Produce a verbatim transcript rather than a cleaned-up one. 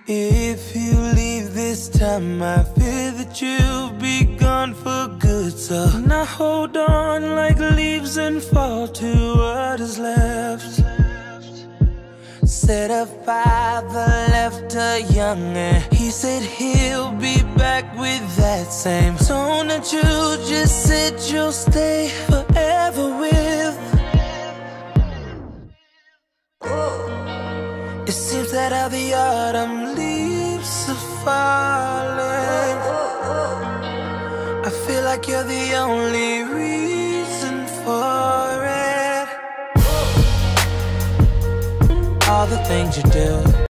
If you leave this time, I fear that you'll be gone for good. So now hold on like leaves and fall to what is left. Said a father left a young and he said he'll be back with that same tone that you just said you'll stay forever with. It seems that all the autumn leaves are falling. I feel like you're the only reason for it. All the things you do